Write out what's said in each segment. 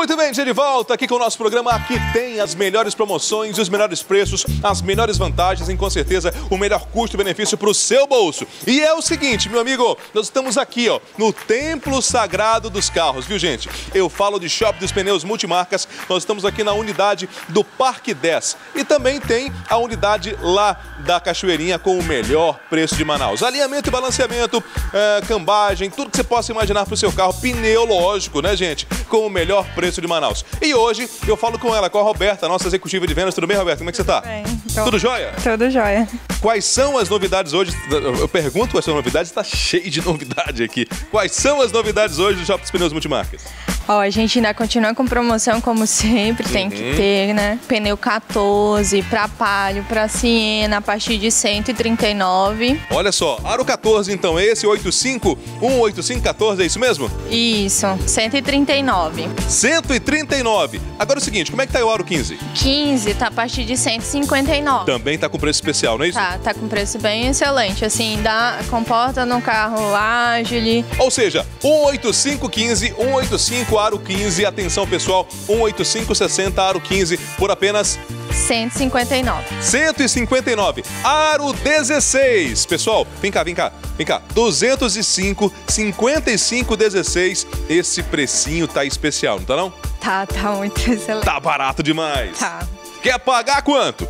Muito bem, de volta aqui com o nosso programa. Aqui tem as melhores promoções, os melhores preços, as melhores vantagens e com certeza o melhor custo-benefício para o seu bolso. E é o seguinte, meu amigo, nós estamos aqui, ó, no Templo Sagrado dos Carros, viu, gente? Eu falo de Shopping dos Pneus Multimarcas. Nós estamos aqui na unidade do Parque 10 e também tem a unidade lá da Cachoeirinha com o melhor preço de Manaus. Alinhamento e balanceamento, cambagem, tudo que você possa imaginar para o seu carro, pneu, lógico, né, gente? Com o melhor preço de Manaus. E hoje eu falo com ela, com a Roberta, nossa executiva de vendas. Tudo bem, Roberta? Como é que você tá? Tudo bem. Então, tudo jóia? Tudo jóia. Quais são as novidades hoje? Eu pergunto quais são as novidades, está cheio de novidade aqui. Quais são as novidades hoje do Shopping dos Pneus Multimarcas? Ó, a gente ainda continua com promoção como sempre, tem que ter, né? Pneu 14 para Palio, para Siena, a partir de 139. Olha só, aro 14 então, esse 18514, é isso mesmo? Isso, 139. 139. Agora é o seguinte, como é que tá o aro 15? 15 tá a partir de 159. Também tá com preço especial, não é isso? Tá com preço bem excelente, assim, comporta no carro ágil. Ou seja, 18515, 185 aro 15, atenção pessoal, 18560 aro 15 por apenas 159. 159. Aro 16. Pessoal, vem cá. 205, 55, 16. Esse precinho tá especial, não tá não? Tá muito excelente. Tá barato demais. Tá. Quer pagar quanto?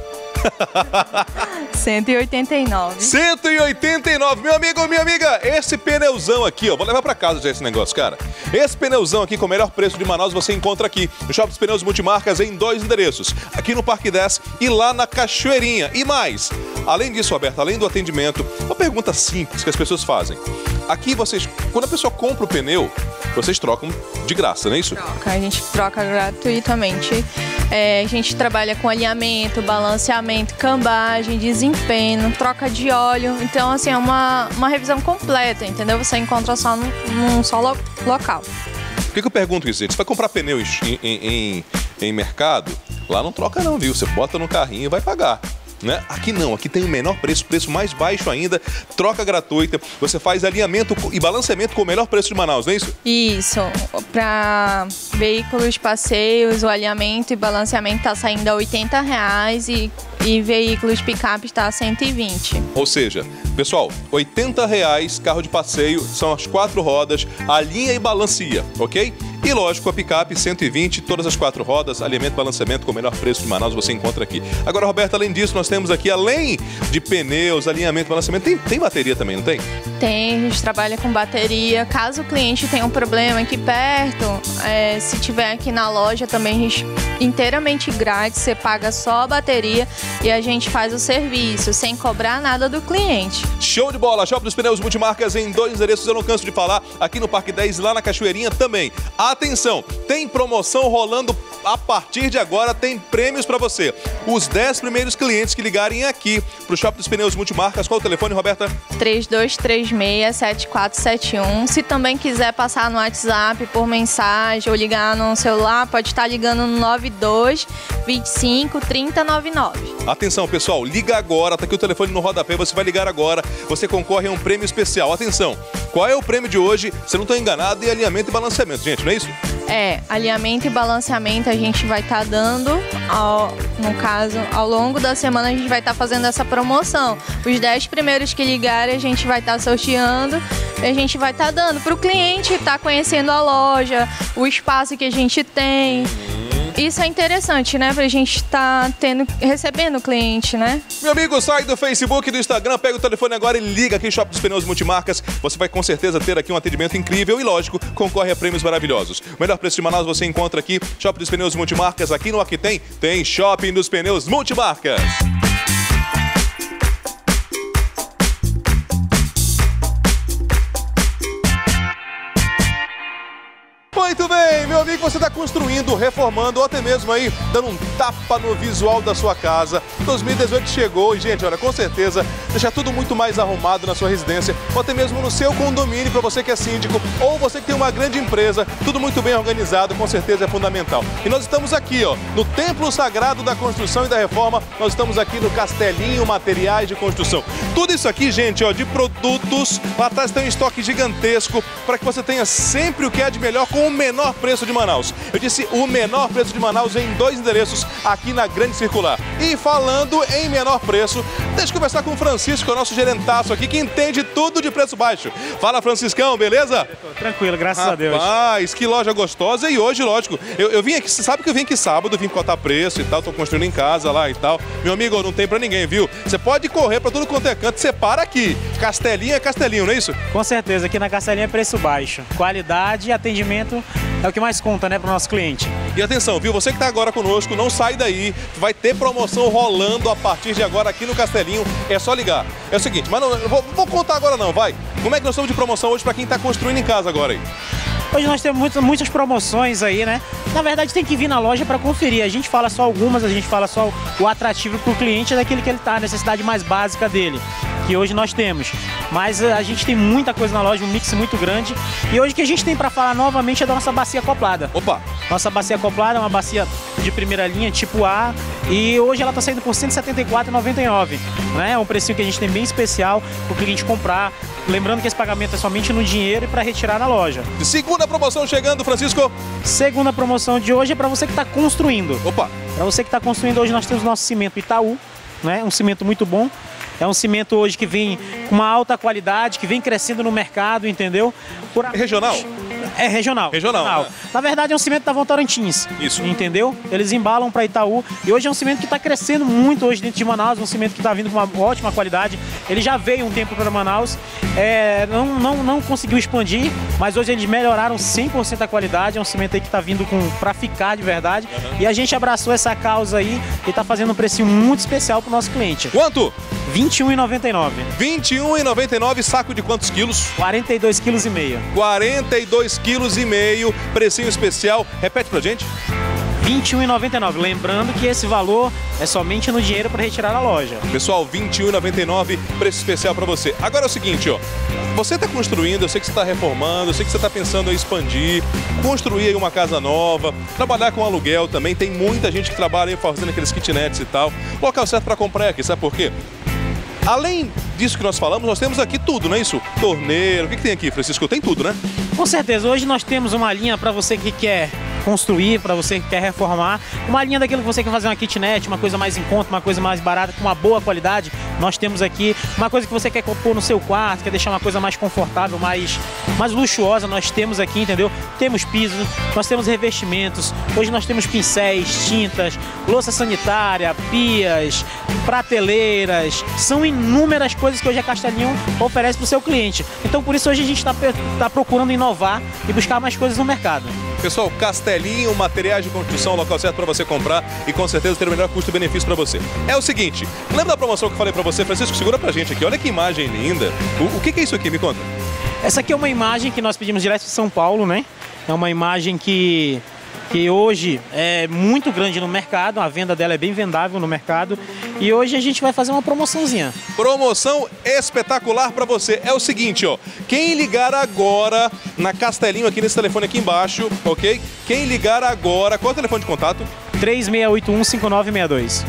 189. 189, meu amigo, minha amiga, esse pneuzão aqui, ó, vou levar pra casa já esse negócio, cara. Esse pneuzão aqui com o melhor preço de Manaus você encontra aqui no Shopping dos Pneus Multimarcas em 2 endereços, aqui no Parque 10 e lá na Cachoeirinha. E mais, além disso, Roberto, além do atendimento, uma pergunta simples que as pessoas fazem. Aqui vocês, quando a pessoa compra o pneu, vocês trocam de graça, não é isso? A gente troca gratuitamente. A gente trabalha com alinhamento, balanceamento, cambagem, desempenho, troca de óleo. Então, assim, é uma revisão completa, entendeu? Você encontra só num só local. Por que eu pergunto isso, gente? Você vai comprar pneu em mercado, lá não troca não, viu? Você bota no carrinho e vai pagar. Né? Aqui não, aqui tem o menor preço, preço mais baixo ainda, troca gratuita, você faz alinhamento e balanceamento com o melhor preço de Manaus, não é isso? Isso, para veículos, passeios, o alinhamento e balanceamento está saindo a R$80 e veículos picape está a 120. Ou seja, pessoal, R$80 carro de passeio, são as 4 rodas, alinha e balanceia, ok? E lógico, a picape 120, todas as 4 rodas, alinhamento e balanceamento com o melhor preço de Manaus você encontra aqui. Agora, Roberto, além disso, nós temos aqui, além de pneus, alinhamento e balanceamento, tem bateria também, não tem? Tem, a gente trabalha com bateria. Caso o cliente tenha um problema aqui perto, se tiver aqui na loja também, a gente inteiramente grátis, você paga só a bateria e a gente faz o serviço, sem cobrar nada do cliente. Show de bola! Shopping dos Pneus Multimarcas em 2 endereços, eu não canso de falar, aqui no Parque 10 e lá na Cachoeirinha também. Atenção, tem promoção rolando a partir de agora, tem prêmios para você. Os 10 primeiros clientes que ligarem aqui pro Shopping dos Pneus Multimarcas, qual o telefone, Roberta? 3236-7471. Se também quiser passar no WhatsApp por mensagem ou ligar no celular, pode estar ligando no 9225-3099. Atenção, pessoal, liga agora, tá aqui o telefone no rodapé, você vai ligar agora, você concorre a um prêmio especial. Atenção, qual é o prêmio de hoje? Se eu não estou enganado, é alinhamento e balanceamento, gente, não é isso? Alinhamento e balanceamento a gente vai estar dando, no caso, ao longo da semana a gente vai estar fazendo essa promoção. Os 10 primeiros que ligarem a gente vai estar sorteando e a gente vai estar dando para o cliente estar conhecendo a loja, o espaço que a gente tem. Isso é interessante, né? Pra gente estar recebendo o cliente, né? Meu amigo, sai do Facebook e do Instagram, pega o telefone agora e liga aqui em Shopping dos Pneus Multimarcas. Você vai com certeza ter aqui um atendimento incrível e, lógico, concorre a prêmios maravilhosos. O melhor preço de Manaus você encontra aqui, Shopping dos Pneus Multimarcas. Aqui no Aqui tem Shopping dos Pneus Multimarcas. Muito bem, meu amigo, você está construindo, reformando ou até mesmo aí dando um tapa no visual da sua casa. 2018 chegou e, gente, olha, com certeza deixar tudo muito mais arrumado na sua residência ou até mesmo no seu condomínio para você que é síndico ou você que tem uma grande empresa, tudo muito bem organizado, com certeza é fundamental. E nós estamos aqui, ó, no Templo Sagrado da Construção e da Reforma, nós estamos aqui no Castelinho Materiais de Construção. Tudo isso aqui, gente, ó, de produtos, lá atrás tem um estoque gigantesco para que você tenha sempre o que é de melhor com o menor preço preço de Manaus. Eu disse o menor preço de Manaus em 2 endereços aqui na Grande Circular. E falando em menor preço, deixa eu conversar com o Francisco, o nosso gerentaço aqui, que entende tudo de preço baixo. Fala, Franciscão, beleza? Tranquilo, graças a Deus. Rapaz, que loja gostosa. E hoje, lógico, eu vim aqui, você sabe que eu vim aqui sábado, vim cotar preço e tal, tô construindo em casa lá e tal. Meu amigo, não tem pra ninguém, viu? Você pode correr pra tudo quanto é canto, você para aqui. Castelinho é Castelinho, não é isso? Com certeza, aqui na Castelinha é preço baixo. Qualidade e atendimento é o que mais conta, né, pro nosso cliente. E atenção, viu? Você que tá agora conosco, não sai daí. Vai ter promoção rolando a partir de agora aqui no Castelinho. É só ligar. É o seguinte, mas não vou contar agora não, vai. Como é que nós estamos de promoção hoje pra quem tá construindo em casa agora aí? Hoje nós temos muitas promoções aí, né? Na verdade tem que vir na loja para conferir. A gente fala só algumas, a gente fala só o atrativo para o cliente, daquele que ele tá, a necessidade mais básica dele, que hoje nós temos. Mas a gente tem muita coisa na loja, um mix muito grande. E hoje o que a gente tem para falar novamente é da nossa bacia acoplada. Opa! Nossa bacia acoplada é uma bacia de primeira linha, tipo A, e hoje ela está saindo por R$ 174,99, né? É um precinho que a gente tem bem especial para o cliente comprar. Lembrando que esse pagamento é somente no dinheiro e para retirar na loja. Segunda promoção chegando, Francisco. Segunda promoção de hoje é para você que está construindo. Opa! Para você que está construindo, hoje nós temos o nosso cimento Itaú, né? Um cimento muito bom. É um cimento hoje que vem com uma alta qualidade, que vem crescendo no mercado, entendeu? Regional? É regional. Regional. Né? Na verdade é um cimento da Votorantins. Isso. Entendeu? Eles embalam para Itaú e hoje é um cimento que está crescendo muito hoje dentro de Manaus, um cimento que está vindo com uma ótima qualidade. Ele já veio um tempo para Manaus, não conseguiu expandir, mas hoje eles melhoraram 100% a qualidade. É um cimento aí que está vindo para ficar de verdade. Uhum. E a gente abraçou essa causa aí e está fazendo um precinho muito especial para o nosso cliente. Quanto? R$ 21,99. R$ 21,99, saco de quantos quilos? 42,5 kg. 42,5 kg, precinho especial. Repete pra gente. R$ 21,99. Lembrando que esse valor é somente no dinheiro para retirar na loja. Pessoal, R$ 21,99, preço especial para você. Agora é o seguinte, ó. Você está construindo, eu sei que você está reformando, eu sei que você está pensando em expandir, construir aí uma casa nova, trabalhar com aluguel também. Tem muita gente que trabalha aí fazendo aqueles kitnets e tal. O local certo para comprar é aqui, sabe por quê? Além disso que nós falamos, nós temos aqui tudo, não é isso? Torneiro, o que tem aqui, Francisco? Tem tudo, né? Com certeza. Hoje nós temos uma linha para você que quer construir, para você que quer reformar. Uma linha daquilo que você quer fazer uma kitnet, uma coisa mais em conta, uma coisa mais barata, com uma boa qualidade. Nós temos aqui uma coisa que você quer pôr no seu quarto, quer deixar uma coisa mais confortável, mais luxuosa. Nós temos aqui, entendeu? Temos pisos, nós temos revestimentos. Hoje nós temos pincéis, tintas, louça sanitária, pias, prateleiras. São inúmeras coisas que hoje a Castelinho oferece para o seu cliente. Então por isso hoje a gente está procurando inovar e buscar mais coisas no mercado. Pessoal, Castelinho, materiais de construção, local certo para você comprar e com certeza ter o melhor custo-benefício para você. É o seguinte, lembra da promoção que eu falei para você, Francisco? Segura pra gente aqui, olha que imagem linda. O que é isso aqui? Me conta. Essa aqui é uma imagem que nós pedimos direto de São Paulo, né? É uma imagem que hoje é muito grande no mercado, a venda dela é bem vendável no mercado e hoje a gente vai fazer uma promoçãozinha. Promoção espetacular para você. É o seguinte, ó, quem ligar agora na Castelinho aqui nesse telefone aqui embaixo, ok? Quem ligar agora, qual é o telefone de contato? 3681-5962.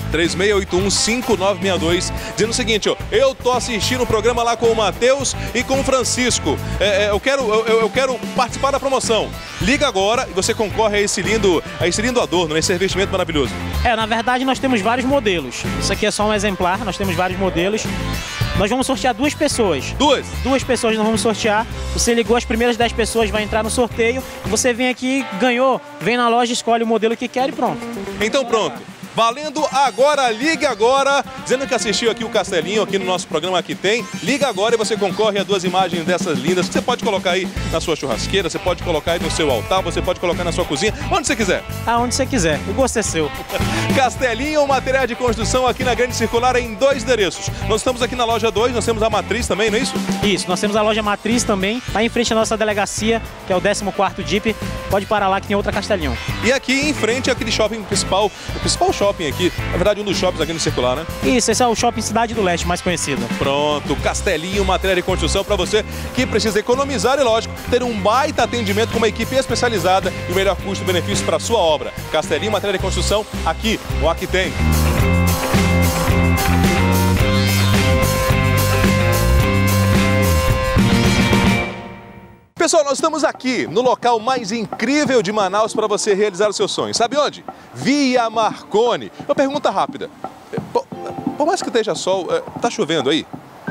3681-5962. Dizendo o seguinte, ó, eu tô assistindo o programa lá com o Matheus e com o Francisco. Eu quero participar da promoção. Liga agora e você concorre a esse lindo adorno, né? Esse revestimento maravilhoso. Na verdade nós temos vários modelos. Isso aqui é só um exemplar, nós temos vários modelos. Nós vamos sortear 2 pessoas. Duas pessoas nós vamos sortear. Você ligou, as primeiras 10 pessoas vai entrar no sorteio. Você vem aqui, ganhou, vem na loja, escolhe o modelo que quer e pronto. Então pronto. Valendo agora, ligue agora, dizendo que assistiu aqui o Castelinho, aqui no nosso programa Aqui Tem. Liga agora e você concorre a 2 imagens dessas lindas que você pode colocar aí na sua churrasqueira, você pode colocar aí no seu altar, você pode colocar na sua cozinha, onde você quiser. Aonde você quiser, o gosto é seu. Castelinho, material de construção aqui na Grande Circular em 2 endereços. Nós estamos aqui na loja 2, nós temos a Matriz também, não é isso? Isso, nós temos a loja Matriz também, lá em frente à nossa delegacia, que é o 14º DIP. Pode parar lá que tem outra Castelinho. E aqui em frente é aquele shopping principal, o principal shopping aqui, na verdade um dos shoppings aqui no Circular, né? Isso, esse é o Shopping Cidade do Leste, mais conhecido. Pronto, Castelinho, material de construção para você que precisa economizar e, lógico, ter um baita atendimento com uma equipe especializada e o melhor custo-benefício para a sua obra. Castelinho, material de construção, aqui, o Aqui Tem. Pessoal, nós estamos aqui no local mais incrível de Manaus para você realizar o seu sonho. Sabe onde? Via Marconi. Uma pergunta rápida. Por mais que esteja sol, tá chovendo aí?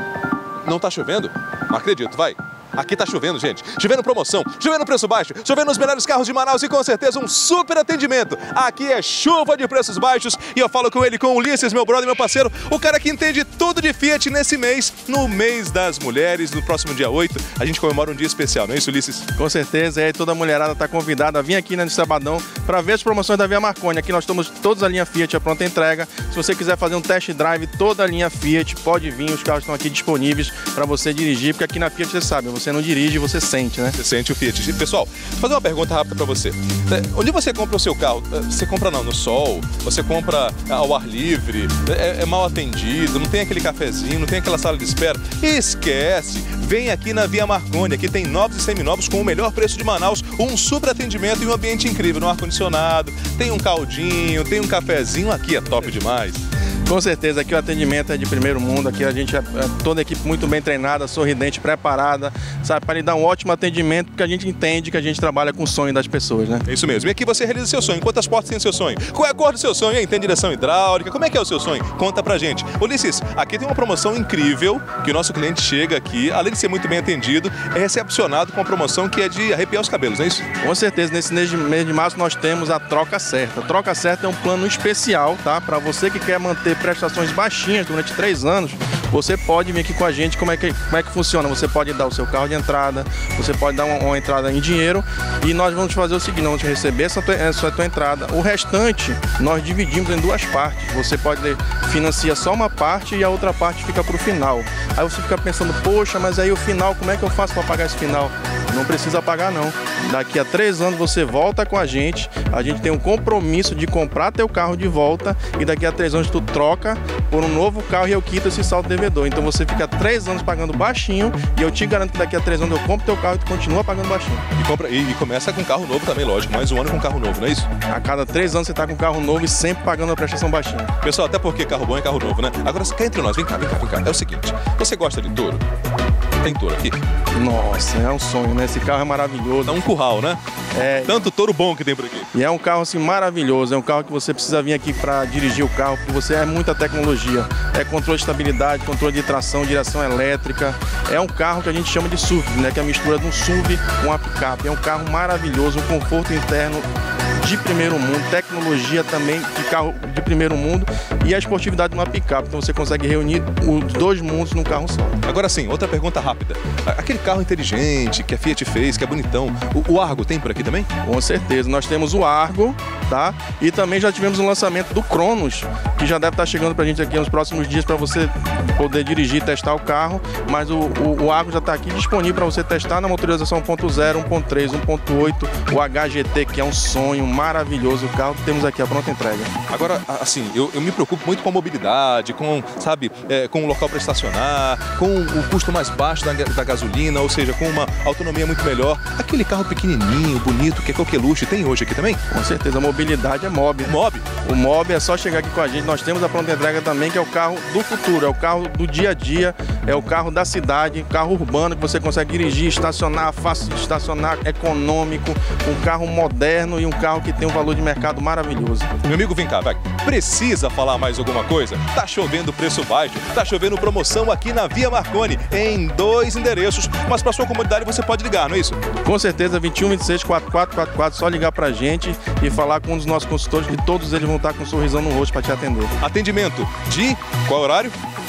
Não tá chovendo? Não acredito, vai. Aqui tá chovendo, gente. Chovendo promoção, chovendo preço baixo, chovendo os melhores carros de Manaus e com certeza um super atendimento. Aqui é chuva de preços baixos e eu falo com ele, com o Ulisses, meu brother, meu parceiro, o cara que entende tudo de Fiat nesse mês, no mês das mulheres, no próximo dia 8, a gente comemora um dia especial, não é isso, Ulisses? Com certeza, e aí toda a mulherada tá convidada a vir aqui nesse sabadão para ver as promoções da Via Marconi. Aqui nós estamos todos a linha Fiat, a pronta entrega. Se você quiser fazer um test drive, toda a linha Fiat, pode vir, os carros estão aqui disponíveis para você dirigir, porque aqui na Fiat você sabe, você não dirige, você sente, né? Você sente o Fiat. Pessoal, vou fazer uma pergunta rápida para você. Onde você compra o seu carro? Você compra no sol? Você compra ao ar livre? É mal atendido? Não tem aquele cafezinho? Não tem aquela sala de espera? Esquece! Vem aqui na Via Marconi. Aqui tem novos e seminovos com o melhor preço de Manaus, um super atendimento e um ambiente incrível, no ar-condicionado, tem um caldinho, tem um cafezinho. Aqui é top demais. Com certeza, aqui o atendimento é de primeiro mundo, aqui a gente é toda a equipe muito bem treinada, sorridente, preparada, sabe, para lhe dar um ótimo atendimento, porque a gente entende que a gente trabalha com o sonho das pessoas, né? É isso mesmo. E aqui você realiza seu sonho. Quantas portas tem o seu sonho? Qual é a cor do seu sonho, hein? Tem direção hidráulica? Como é que é o seu sonho? Conta pra gente. Ulisses, aqui tem uma promoção incrível, que o nosso cliente chega aqui, além de ser muito bem atendido, é recepcionado com uma promoção que é de arrepiar os cabelos, não é isso? Com certeza, nesse mês de março nós temos a Troca Certa. A Troca Certa é um plano especial, tá? Para você que quer manter prestações baixinhas durante 3 anos, você pode vir aqui com a gente. Como é que funciona? Você pode dar o seu carro de entrada, você pode dar uma entrada em dinheiro e nós vamos fazer o seguinte, nós vamos receber essa tua entrada. O restante nós dividimos em 2 partes. Você pode financiar só uma parte e a outra parte fica para o final. Aí você fica pensando, poxa, mas aí o final, como é que eu faço para pagar esse final? Não precisa pagar não. Daqui a 3 anos você volta com a gente tem um compromisso de comprar teu carro de volta e daqui a 3 anos tu troca por um novo carro e eu quito esse saldo devedor. Então você fica 3 anos pagando baixinho e eu te garanto que daqui a 3 anos eu compro teu carro e tu continua pagando baixinho. E começa com carro novo também, lógico, mais um ano com carro novo, não é isso? A cada 3 anos você tá com carro novo e sempre pagando a prestação baixinha. Pessoal, até porque carro bom é carro novo, né? Agora, cá entre nós, vem cá. É o seguinte, você gosta de touro? Tem touro aqui? Nossa, é um sonho, né? Esse carro é maravilhoso. É um curral, né? É. Tanto touro bom que tem por aqui. E é um carro assim maravilhoso, é um carro que você precisa vir aqui para dirigir o carro, porque você é muita tecnologia. É controle de estabilidade, controle de tração, direção elétrica. É um carro que a gente chama de SUV, né? Que é a mistura de um SUV com uma picape. É um carro maravilhoso, um conforto interno de primeiro mundo, tecnologia também de carro de primeiro mundo e a esportividade de uma picape. Então você consegue reunir os 2 mundos num carro só. Agora sim, outra pergunta rápida. Aquele carro inteligente que a Fiat fez, que é bonitão, o Argo tem por aqui também? Com certeza, nós temos o Argo, tá? E também já tivemos o lançamento do Cronos, que já deve estar chegando pra gente aqui nos próximos dias para você poder dirigir e testar o carro, mas o Argo já está aqui disponível para você testar na motorização 1.0, 1.3, 1.8, o HGT, que é um sonho maravilhoso, o carro que temos aqui a pronta entrega. Agora, assim, eu me preocupo muito com a mobilidade, com, sabe, com o local para estacionar, com o custo mais baixo da gasolina, ou seja, com uma autonomia muito melhor. Aquele carro pequenininho, bonito, que é coqueluche, tem hoje aqui também? Com certeza, a mobilidade é Mobi. Mobi? O Mobi é só chegar aqui com a gente. Nós temos a pronta entrega também, que é o carro do futuro, é o carro do dia a dia, é o carro da cidade, carro urbano que você consegue dirigir, estacionar, fácil de estacionar, econômico, um carro moderno e um carro que tem um valor de mercado maravilhoso. Meu amigo, vem cá, vai. Precisa falar mais alguma coisa? Tá chovendo preço baixo, tá chovendo promoção aqui na Via Marconi, em 2 endereços, mas para sua comodidade você pode ligar, não é isso? Com certeza, 21 26 4444, só ligar pra gente e falar com um dos nossos consultores, que todos eles vão estar com um sorrisão no rosto para te atender. Atendimento de qual horário?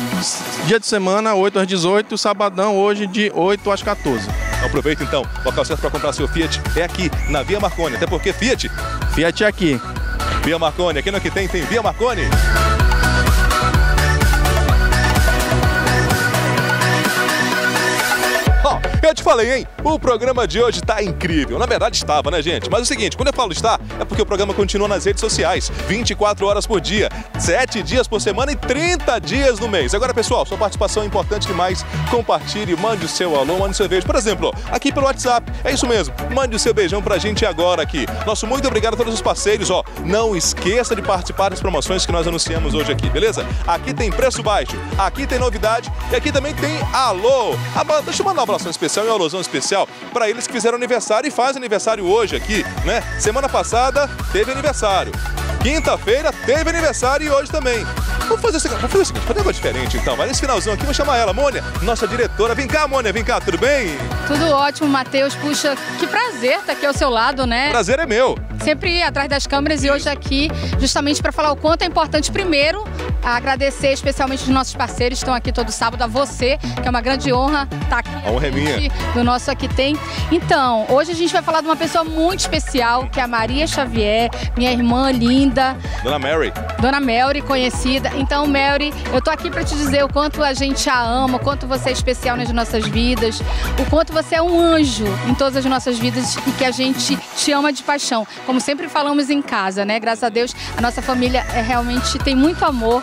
Dia de semana, 8 às 18, sabadão hoje de 8 às 14. Aproveita então, o local certo para comprar seu Fiat é aqui na Via Marconi, até porque Fiat é aqui. Via Marconi, aqui no que tem Via Marconi. Eu te falei, hein? O programa de hoje tá incrível. Na verdade estava, né, gente? Mas é o seguinte, quando eu falo está, é porque o programa continua nas redes sociais, 24 horas por dia, 7 dias por semana e 30 dias no mês. Agora, pessoal, sua participação é importante demais. Compartilhe, mande o seu alô, mande o seu beijo. Por exemplo, aqui pelo WhatsApp. É isso mesmo. Mande o seu beijão pra gente agora aqui. Nosso muito obrigado a todos os parceiros, ó. Não esqueça de participar das promoções que nós anunciamos hoje aqui, beleza? Aqui tem preço baixo, aqui tem novidade e aqui também tem alô. Deixa eu mandar um abração especial especial e um alusão especial para eles que fizeram aniversário e fazem aniversário hoje aqui, né? Semana passada teve aniversário. Quinta-feira teve aniversário e hoje também. Vamos fazer o seguinte, fazer um negócio diferente então. Mas nesse finalzinho aqui, vou chamar ela, Mônia, nossa diretora. Vem cá, Mônia, vem cá, tudo bem? Tudo ótimo, Matheus. Puxa, que prazer estar aqui ao seu lado, né? Prazer é meu. Sempre atrás das câmeras e hoje aqui justamente para falar o quanto é importante, primeiro, agradecer especialmente os nossos parceiros que estão aqui todo sábado, a você, que é uma grande honra estar aqui. A honra é minha. Do nosso Aqui Tem. Então, hoje a gente vai falar de uma pessoa muito especial, que é a Maria Xavier, minha irmã linda. Dona Mary. Dona Mary, conhecida. Então, Mary, eu tô aqui para te dizer o quanto a gente a ama, o quanto você é especial nas nossas vidas, o quanto você é um anjo em todas as nossas vidas e que a gente te ama de paixão. Como sempre falamos em casa, né? Graças a Deus, a nossa família realmente tem muito amor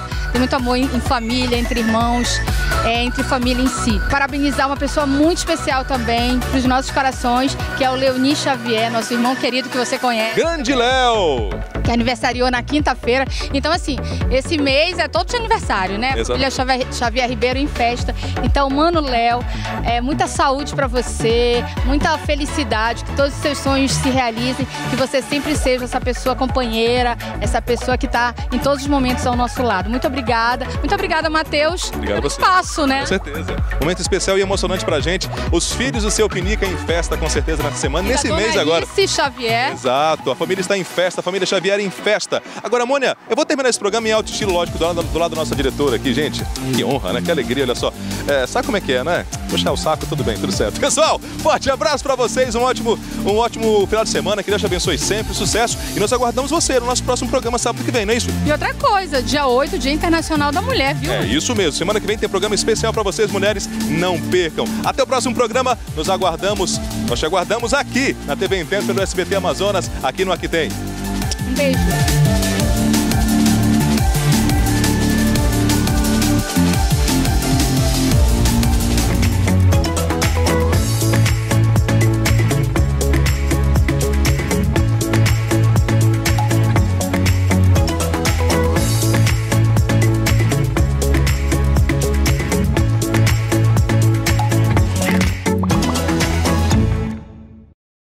em família, entre irmãos, entre família em si. Parabenizar uma pessoa muito especial também para os nossos corações, que é o Leoni Xavier, nosso irmão querido que você conhece. Grande Léo! Que aniversariou na quinta-feira. Então, assim, esse mês é todo de aniversário, né? Filha Xavier Ribeiro em festa. Então, Mano Léo, muita saúde pra você, muita felicidade, que todos os seus sonhos se realizem, que você sempre seja essa pessoa companheira, essa pessoa que tá em todos os momentos ao nosso lado. Muito obrigada. Muito obrigada, Matheus. Obrigado a você. Espaço, né? Com certeza. Momento especial e emocionante pra gente. Os filhos do seu Pinica em festa, com certeza, nessa semana, nesse mês agora. Xavier. Exato. A família está em festa, a família Xavier em festa. Agora, Mônia, eu vou terminar esse programa em alto estilo, lógico, do lado da nossa diretora aqui, gente. Que honra, né? Que alegria, olha só. Sabe como é que é, né? Puxar o saco, tudo bem, tudo certo. Pessoal, forte abraço pra vocês, um ótimo final de semana, que Deus te abençoe sempre, sucesso. E nós aguardamos você no nosso próximo programa sábado que vem, não é isso? E outra coisa, dia 8, Dia Internacional da Mulher, viu? É isso mesmo, semana que vem tem programa especial pra vocês, mulheres, não percam. Até o próximo programa, nós te aguardamos aqui na TV Intenso pelo SBT Amazonas, aqui no Aqui Tem. Um beijo.